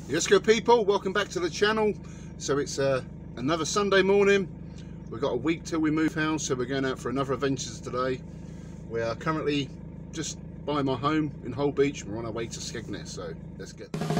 Yes, good people, welcome back to the channel. So it's another Sunday morning. We've got a week till we move house, so we're going out for another adventures today. We are currently just by my home in Hull Beach. We're on our way to Skegness, so let's get there.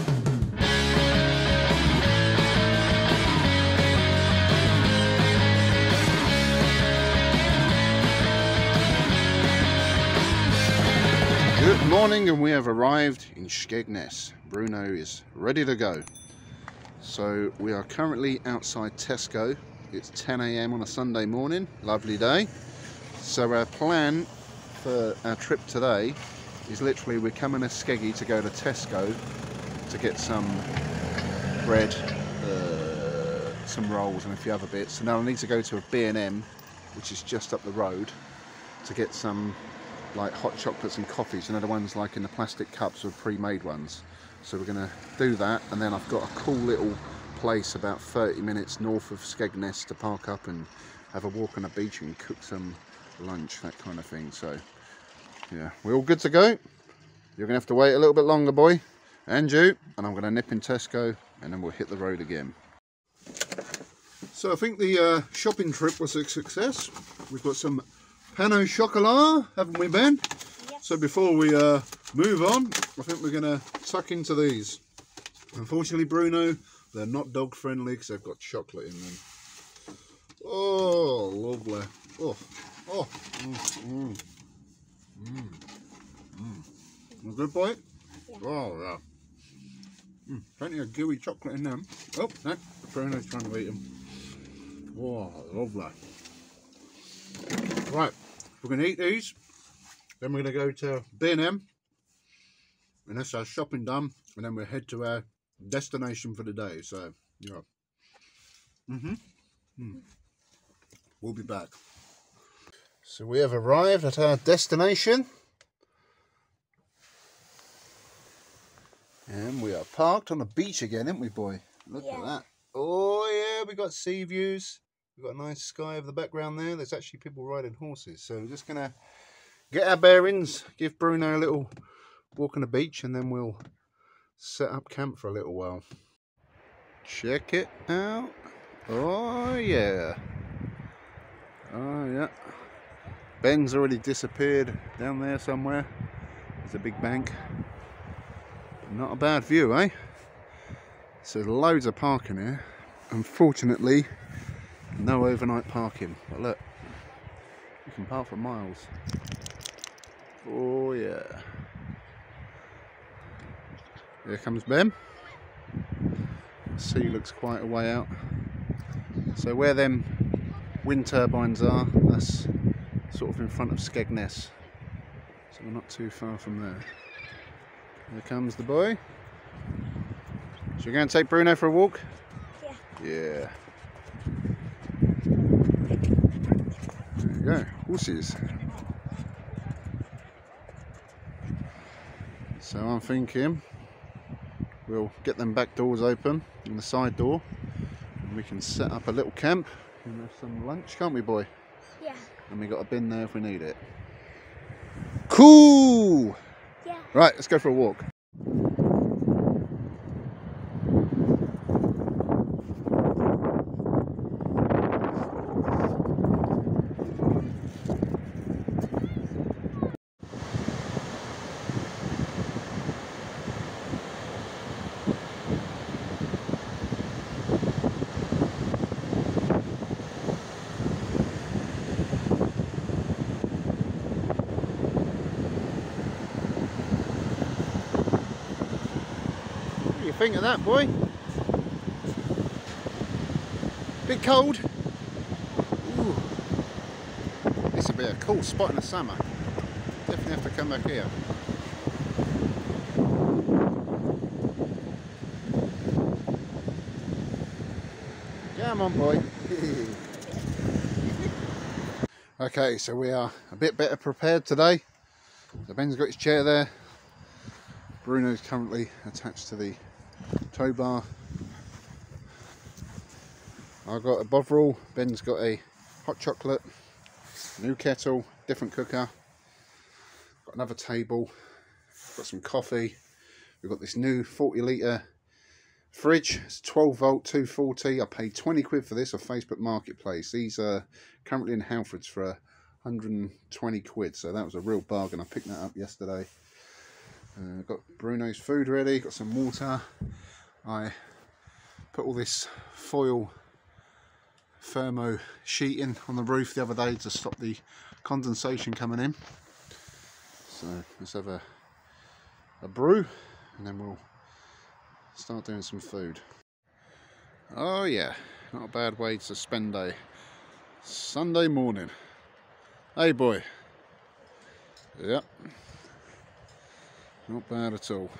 Good morning, and we have arrived in Skegness. Bruno is ready to go. So we are currently outside Tesco. It's 10 AM on a Sunday morning, lovely day. So our plan for our trip today is literally we're coming to Skeggy to go to Tesco to get some bread, some rolls and a few other bits. And then I need to go to a B&M, which is just up the road, to get some like hot chocolates and coffees, you know, the ones like in the plastic cups or pre-made ones. So we're going to do that, and then I've got a cool little place about 30 minutes north of Skegness to park up and have a walk on the beach and cook some lunch, that kind of thing. So yeah, we're all good to go. You're going to have to wait a little bit longer, boy, and you, and I'm going to nip in Tesco and then we'll hit the road again. So I think the shopping trip was a success. We've got some pain au chocolat, haven't we, Ben? Yep. So before we move on, I think we're going to tuck into these. Unfortunately, Bruno, they're not dog friendly because they've got chocolate in them. Oh, lovely. Oh, oh. A good boy? Yeah. Oh, yeah. Plenty of gooey chocolate in them. Oh, no, Bruno's trying to eat them. Oh, lovely. Right, we're going to eat these, then we're going to go to B&M, and that's our shopping done, and then we'll head to our destination for the day. So, yeah. We'll be back. So we have arrived at our destination, and we are parked on the beach again, haven't we, boy? Look at that. Oh yeah, we got sea views. We've got a nice sky over the background there. There's actually people riding horses. So we're just going to get our bearings, give Bruno a little walk on the beach, and then we'll set up camp for a little while. Check it out. Oh, yeah. Oh, yeah. Ben's already disappeared down there somewhere. There's a big bank. Not a bad view, eh? So there's loads of parking here. Unfortunately, no overnight parking, but look, you can park for miles. Oh yeah. Here comes Ben. The sea looks quite a way out. So where them wind turbines are, that's sort of in front of Skegness. So we're not too far from there. Here comes the boy. So you're going to take Bruno for a walk? Yeah. Yeah. There you go, horses. So I'm thinking we'll get them back doors open and the side door, and we can set up a little camp and have some lunch, can't we, boy? Yeah. And we got a bin there if we need it. Cool! Yeah. Right, let's go for a walk. What do you think of that, boy? Bit cold. Ooh. This will be a cool spot in the summer. Definitely have to come back here. Come on, boy. Okay, so we are a bit better prepared today. So Ben's got his chair there. Bruno's currently attached to the tow bar. I've got a Bovril, Ben's got a hot chocolate, new kettle, different cooker, got another table, got some coffee, we've got this new 40 litre Fridge, it's 12 volt, 240. I paid 20 quid for this on Facebook Marketplace. These are currently in Halfords for 120 quid, so that was a real bargain. I picked that up yesterday. Got Bruno's food ready, got some water. I put all this foil thermo sheeting on the roof the other day to stop the condensation coming in. So let's have a brew and then we'll start doing some food. Oh yeah, not a bad way to spend a Sunday morning. Hey boy. Yep. Not bad at all.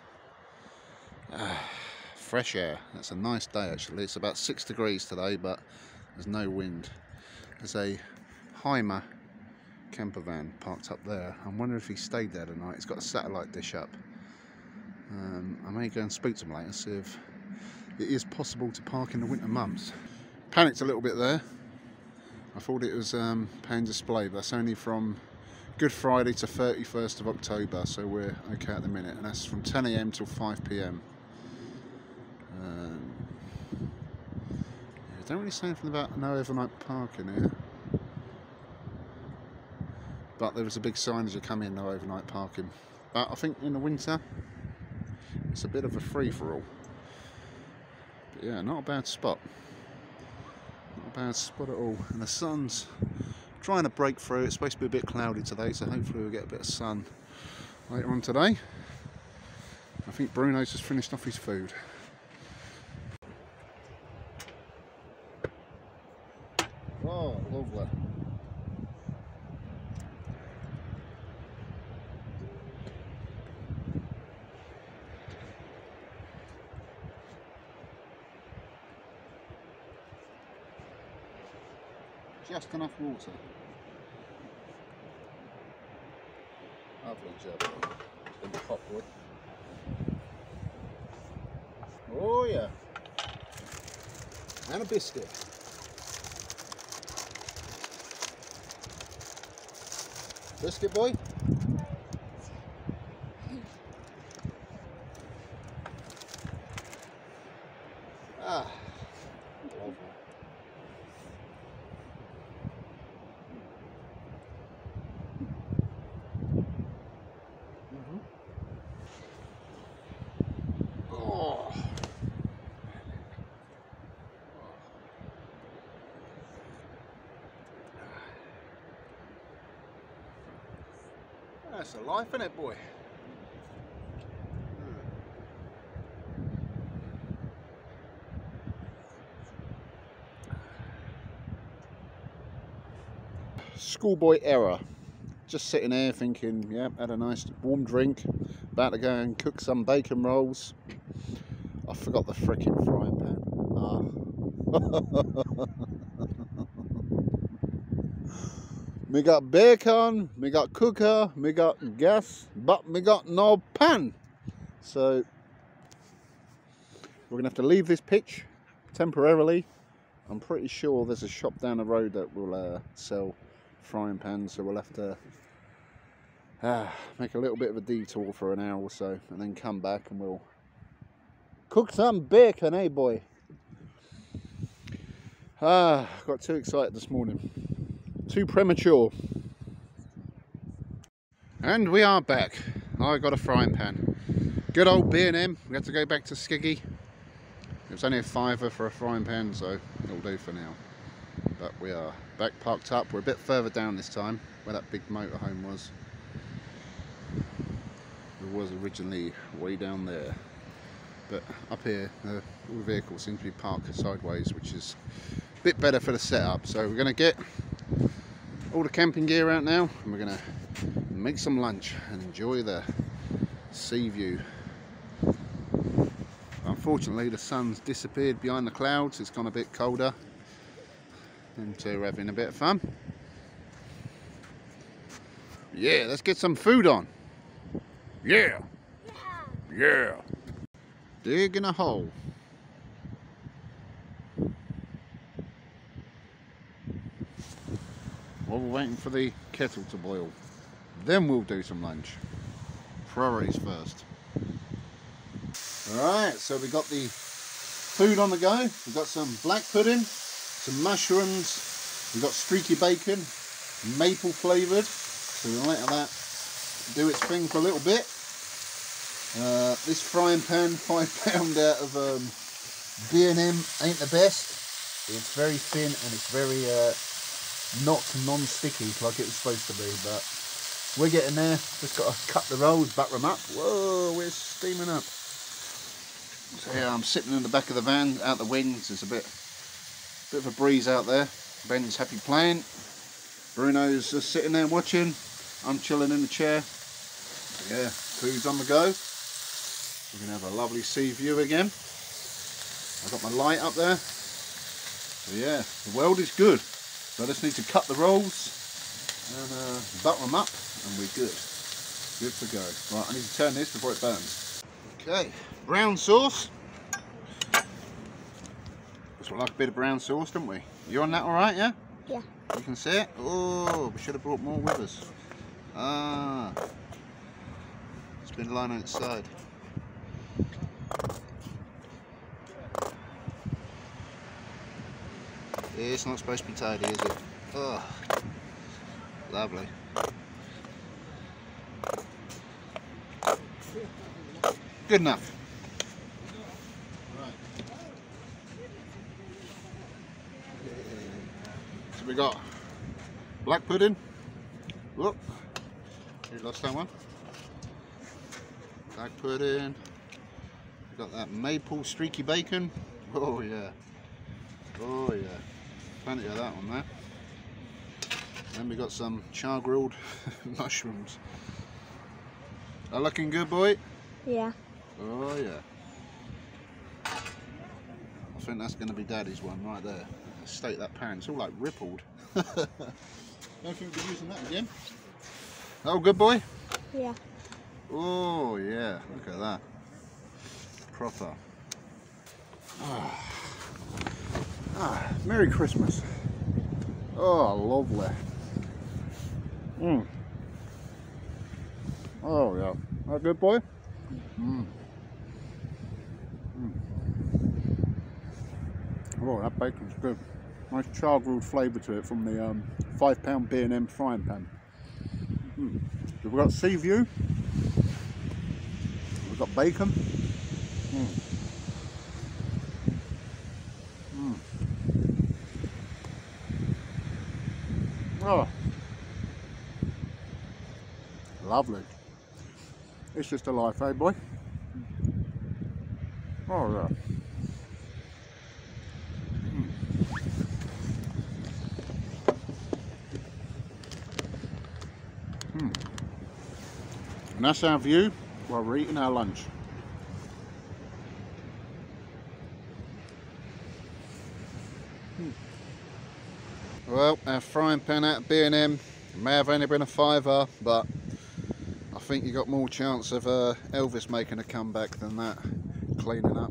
Fresh air. That's a nice day actually. It's about 6 degrees today, but there's no wind. There's a Hymer camper van parked up there. I'm wondering if he stayed there tonight. It's got a satellite dish up. I may go and speak to him later, see if it is possible to park in the winter months. Panicked a little bit there. I thought it was paying display, but that's only from Good Friday to 31st of October, so we're okay at the minute, and that's from 10 AM till 5 PM. Don't really say anything about no overnight parking here, but there was a big sign as you come in, no overnight parking. But I think in the winter it's a bit of a free-for-all. But yeah, not a bad spot. Not a bad spot at all. And the sun's trying to break through. It's supposed to be a bit cloudy today, so hopefully we'll get a bit of sun later on today. I think Bruno's just finished off his food. Oh, lovely. Just enough water. Lovely job. In the hot wood. Oh yeah. And a biscuit. Biscuit boy? Ah. Lovely. Oh. That's a life, isn't it, boy? Schoolboy error. Just sitting there thinking, yeah, had a nice warm drink, about to go and cook some bacon rolls. I forgot the frickin' frying pan. Me got bacon, me got cooker, me got gas, but me got no pan. So we're gonna have to leave this pitch temporarily. I'm pretty sure there's a shop down the road that will sell frying pans, so we'll have to make a little bit of a detour for an hour or so and then come back and we'll cook some bacon, eh boy? Got too excited this morning. Too premature. And we are back. I got a frying pan. Good old B&M. We had to go back to Skeggy. It was only a £5 for a frying pan, so it'll do for now. But we are back parked up. We're a bit further down this time, where that big motorhome was. It was originally way down there. But up here, all the vehicles seem to be parked sideways, which is a bit better for the setup. So we're going to get all the camping gear out now, and we're going to make some lunch and enjoy the sea view. Unfortunately, the sun's disappeared behind the clouds. It's gone a bit colder. And we're having a bit of fun. Yeah, let's get some food on. Yeah. Yeah. Digging a hole. While we're waiting for the kettle to boil, then we'll do some lunch. Priorities first. Alright, so we got the food on the go. We've got some black pudding, some mushrooms, we've got streaky bacon, maple flavoured. So we'll let that do its thing for a little bit. This frying pan, £5 out of B&M, ain't the best. It's very thin and it's very not non-sticky like it was supposed to be, but we're getting there. Just got to cut the rolls, butter them up. Whoa, we're steaming up. So yeah, I'm sitting in the back of the van, out the winds. There's a bit of a breeze out there. Ben's happy playing. Bruno's just sitting there watching. I'm chilling in the chair. Yeah, food's on the go. We're gonna have a lovely sea view again. I've got my light up there. So yeah, the world is good. So I just need to cut the rolls and butter them up, and we're good. Good to go. Right, I need to turn this before it burns. Okay, brown sauce. Just like a bit of brown sauce, don't we? You on that all right, yeah? Yeah. You can see it? Oh, we should have brought more with us. Ah. It's been lying on its side. It's not supposed to be tidy, is it? Oh, lovely. Good enough. Right. So we got black pudding. Whoop. You lost that one. Black pudding. We got that maple streaky bacon. Oh yeah. Oh yeah. Plenty of that one there. Then we got some char grilled mushrooms. Are looking good, boy? Yeah. Oh yeah. I think that's going to be Daddy's one right there. State that pan. It's all like rippled. Don't think we'll be using that again. Oh, good boy? Yeah. Oh yeah. Look at that. Proper. Merry Christmas. Oh, lovely. Oh, yeah. That good, boy? Oh, that bacon's good. Nice char grilled flavour to it from the £5 B&M frying pan. So we've got sea view. We've got bacon. Oh, lovely. It's just a life, eh, boy? Oh, yeah. And that's our view while we're eating our lunch. Well, our frying pan out of B&M may have only been a £5, but I think you got more chance of Elvis making a comeback than that cleaning up.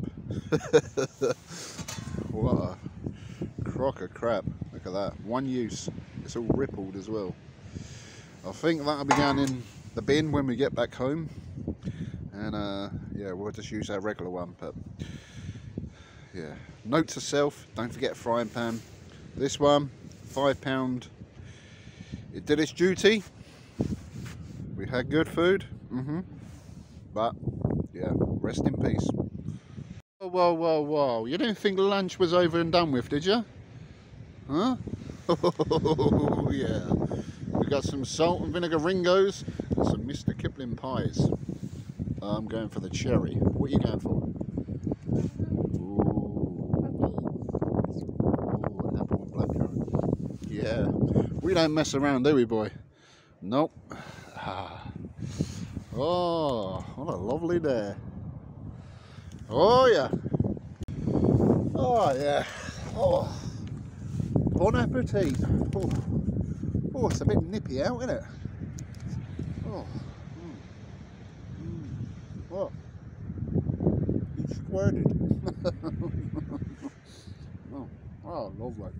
What a crock of crap. Look at that. One use. It's all rippled as well. I think that'll be going in the bin when we get back home. And yeah, we'll just use our regular one. But yeah, note to self, don't forget frying pan. This one, £5. It did its duty. We had good food. But yeah, rest in peace. Whoa, whoa, whoa. You didn't think lunch was over and done with, did you? Huh? Oh, yeah. We got some salt and vinegar Ringos and some Mr. Kipling pies. I'm going for the cherry. What are you going for? Ooh, an apple and blackcurrant. Yeah. We don't mess around, do we, boy? Nope. Oh, what a lovely day. Oh, yeah. Oh, yeah. Oh. Bon appetit. Oh. Oh, it's a bit nippy out, isn't it? Oh. What? You squirted. Oh, lovely.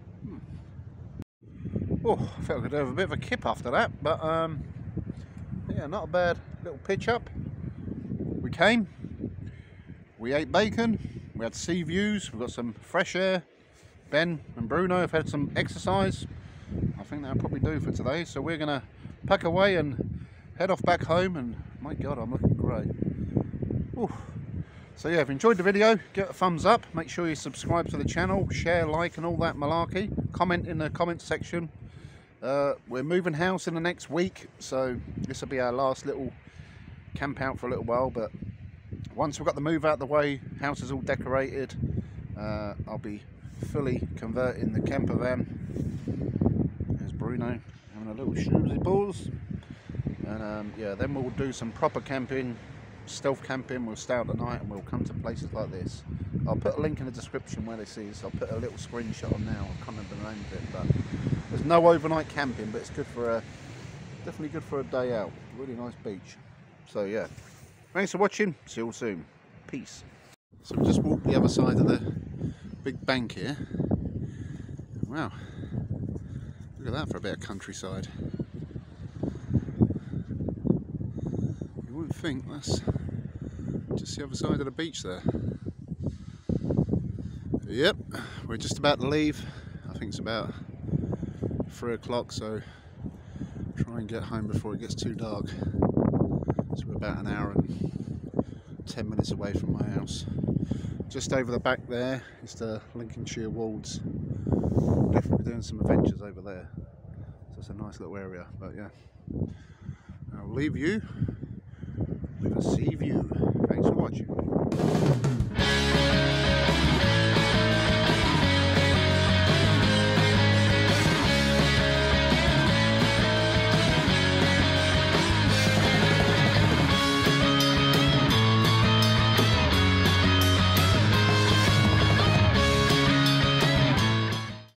Oh, I felt I could have a bit of a kip after that, but yeah, yeah, not a bad little pitch up. We came, we ate bacon, we had sea views, we've got some fresh air. Ben and Bruno have had some exercise. I think that'll probably do for today. So we're gonna pack away and head off back home. And my God, I'm looking great. Ooh. So yeah, if you enjoyed the video, give it a thumbs up. Make sure you subscribe to the channel, share, like, and all that malarkey. Comment in the comment section. We're moving house in the next week, so this will be our last little camp out for a little while. But once we've got the move out the way, house is all decorated, I'll be fully converting the camper van. There's Bruno having a little shoozy balls, and yeah, then we'll do some proper camping, stealth camping. We'll stay out at night and we'll come to places like this. I'll put a link in the description where this is. I'll put a little screenshot on now. I can't remember the name of it, but there's no overnight camping, but it's good for a, definitely good for a day out. Really nice beach. So yeah, thanks for watching. See you all soon. Peace. So we just walked the other side of the big bank here. Wow, look at that for a bit of countryside. You wouldn't think that's just the other side of the beach there. Yep, we're just about to leave. I think it's about 3 o'clock, so try and get home before it gets too dark. So we're about an hour and 10 minutes away from my house. Just over the back there is the Lincolnshire Wolds. Definitely doing some adventures over there. So it's a nice little area, but yeah. I'll leave you with a sea view. Thanks for watching.